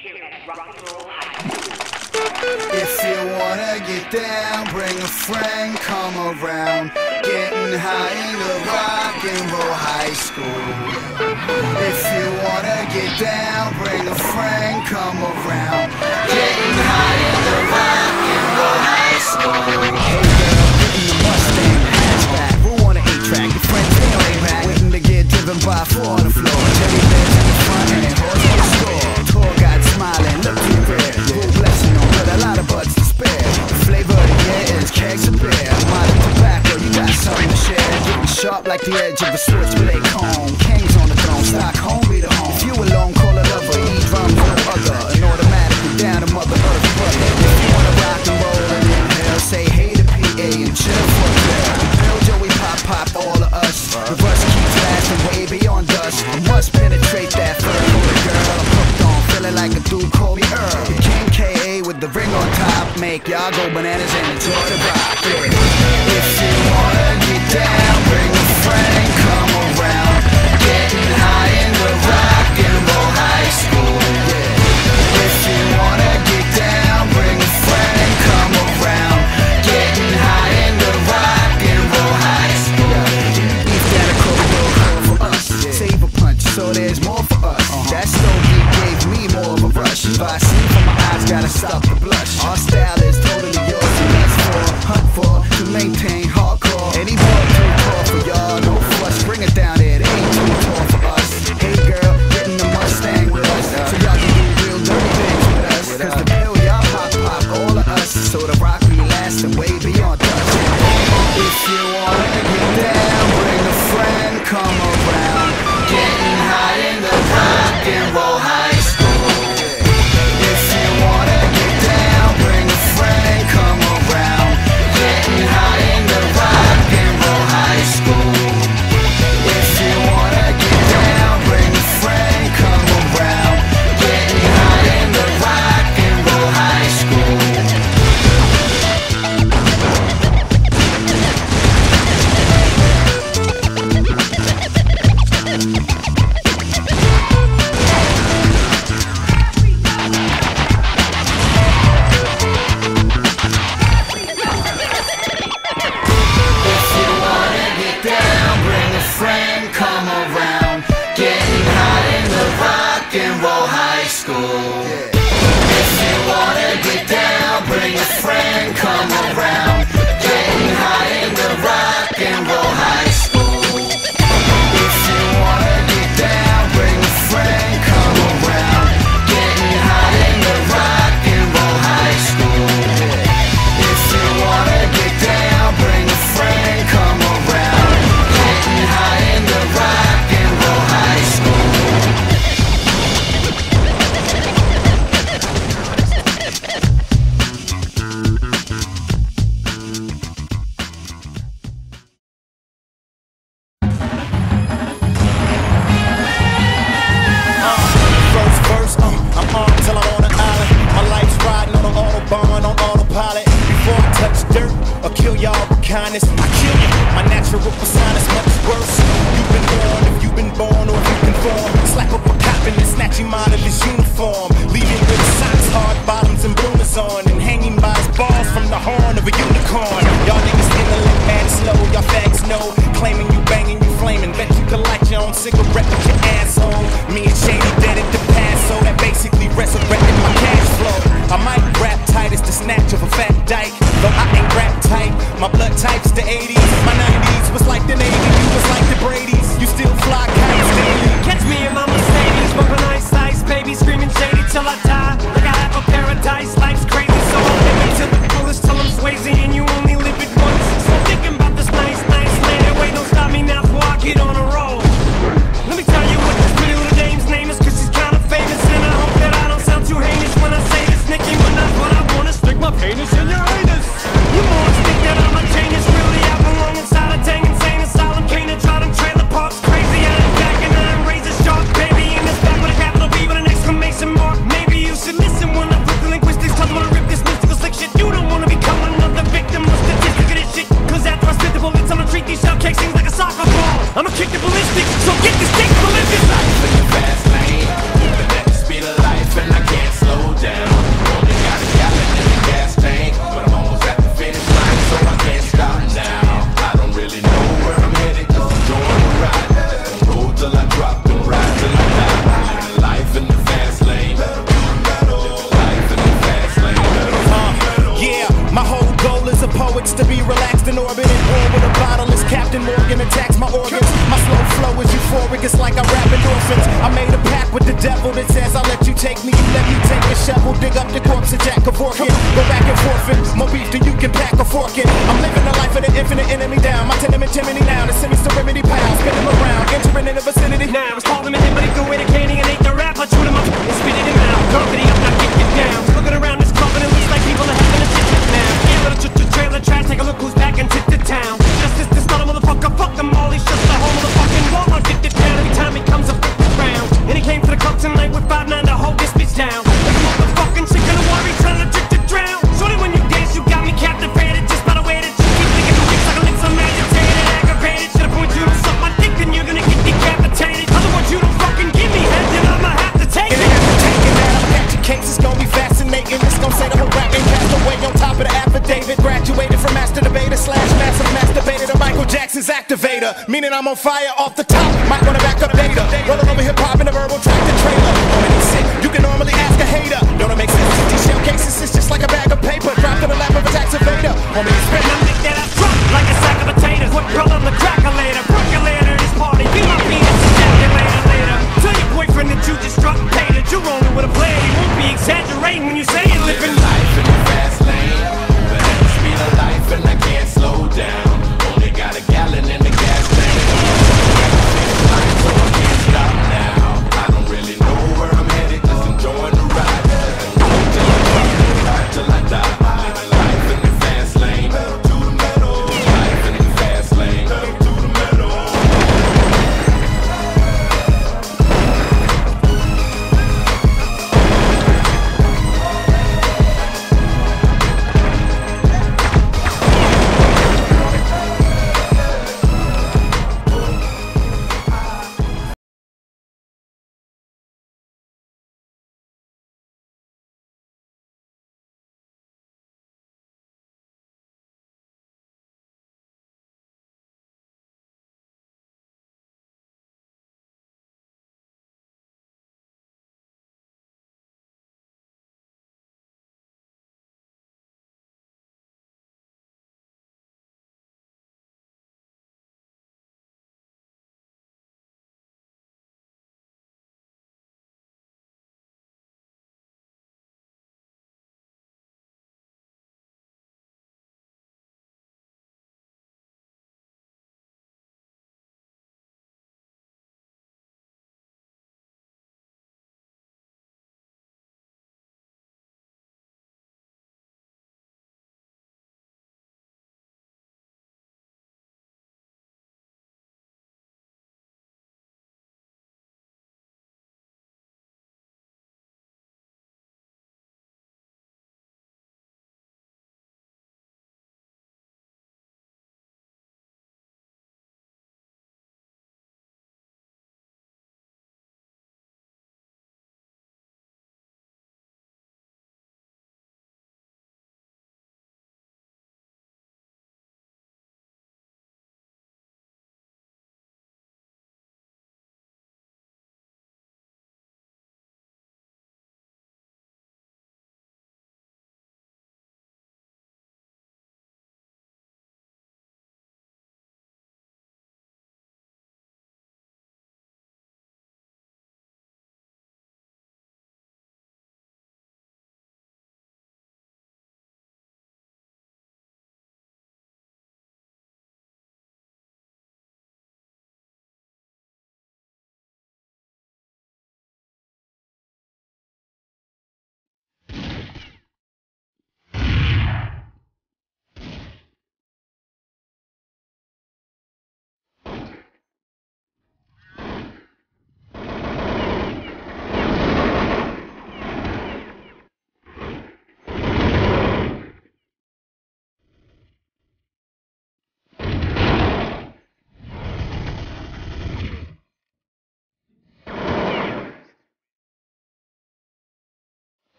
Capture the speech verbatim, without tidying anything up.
here at Rock and Roll High School. If you wanna get down, bring a friend, come around. Getting high in the Rock and Roll High School. If you wanna get down, bring a friend, come around. Getting high in the Rock and Roll High School. Hey girl, getting the Mustang hatchback. Who want an eight track? Your friends, they know they back. Waiting to get driven by four on the floor. Jelly bears in the front and then horse on the score. Tour guide smiling, look too rare. Full blessing on, but a lot of butts to spare. The flavor of the year is kegs of beer. I'm out of tobacco, you got something to share. Getting sharp like the edge of a switchblade comb. Kings on the throne, Stockholm be the home. If you alone, call a lover, eat drums on the other. And automatically down to Mother Earth, brother. If you wanna rock and roll and inhale, say hey to P A and chill for a bit. Bill Joey pop pop all of us. The rush keeps lasting way beyond us. I must penetrate that third quarter, girl. I'm hooked on, feeling like a dude called me Earl. The King K A with the ring on top, make y'all go bananas and enjoy the rock. Yeah. If you wanna get down, bring a friend, come around. Getting high in the Rock and Roll High School. Yeah. If you wanna get down, bring a friend, come around. Getting high in the Rock and Roll High School. Beef that a cold for us. Save a punch, so there's more for us. That stove beat gave me more of a rush. If I sleep on my eyes, gotta stop the blush. Our style is totally yours to dance for, hunt for, to maintain hardcore. Any boy too tall for y'all, no fuss. Bring it down there, it ain't too tall for us. Hey girl, getting the Mustang with us, so y'all can do real dirty things with us. Cause the pill y'all pop pop, all of us. So the rock be lasting way beyond us. If you wanna get down, bring a friend, come around. Getting high in the Rock and Roll High School. If you wanna get down, bring a friend, come around. Getting high in the Rock and Roll High School. If you wanna get down, bring a friend, come around. Getting high in the Rock and Roll High School. Friend, come around. Getting high in the Rock and Roll High School. If you wanna get down, bring a friend, come around. Getting high in the Rock and Roll High School. If you wanna get down, bring a friend, come around. Getting high in the Rock and Roll High School. If you wanna get down, bring a friend, come around. Getting high in the Rock and Roll High School. First verse, uh, I'm on till I'm on an island. My life's riding on an autobahn, on autopilot. Before I touch dirt or kill y'all with kindness, I kill you. My natural persona is much worse. You've been born, if you've been born or if you conform. Slap up a cop and snatch him out of his uniform. Leaving with socks, hard bottoms and bloomers on. And hanging by his balls from the horn of a unicorn. Y'all niggas handling bad slow, y'all fags know. Claiming you banging, you flaming. Bet you can light your own cigarette with your ass on. Me and Shady dead at the past, so that basically resurrected my cash flow. I might rap tight as the snatch of a fat dyke. Though I ain't rap tight, my blood type's the eighties. My nineties was like the Navy, you was like the Brady's. You still fly kites daily. Catch me in my Mercedes, bumping ice ice, baby screaming shady till I die. Like I have a paradise, life's crazy, so I live it till the fullest, till I'm Swayze and you only live it once. So thinking about this nice, nice land, wait, don't stop me now before I get on a roll. Let me tell you what this pretty little dame's name is, cause she's kinda famous, and I hope that I don't sound too heinous when I say this. Nicki Minaj, but I wanna stick my penis in your anus. You wanna think that I'm a genius, really, I as I let you take me. You let me take a shovel, dig up the corpse of Jack Kevorkian. Go back and forth and more beef than you can pack a fork in. I'm living the life of the infinite enemy down. My tenement chimney now, the semi-serenity pound. Spin him around, entering in the vicinity. Now it's called him and him, but he threw away the candy and ate the rap. I chewed him up and spit it him out. Garbity up, now get it down. Looking around this club and it looks like people are having a shit now. Yeah, little ch ch trailer trash, take a look who's back and tip the town. Justice, this not a motherfucker, fuck them all. He's just a whole motherfucking wall. I'll get it down every time he comes up round. And he came to the club tonight with five nine to hold this bitch down. Like a motherfucking chick in a worry trying to trick to drown. Shorty, when you dance, you got me captivated just by the way that you keep thinking the dicks like a lips. I'm agitated, aggravated. Should've point you to suck my dick, then you're gonna get decapitated. Otherwise, you don't fucking give me head, then I'ma have to take it. Taking that, I'll catch your case, it's gonna be fascinating. It's gonna say the whole rap ain't passed away on top of the affidavit. Graduated from master debater slash massive masturbator to Michael Jackson's activator. Meaning I'm on fire off the top. Might wanna back up data. Rolling over hip hop in the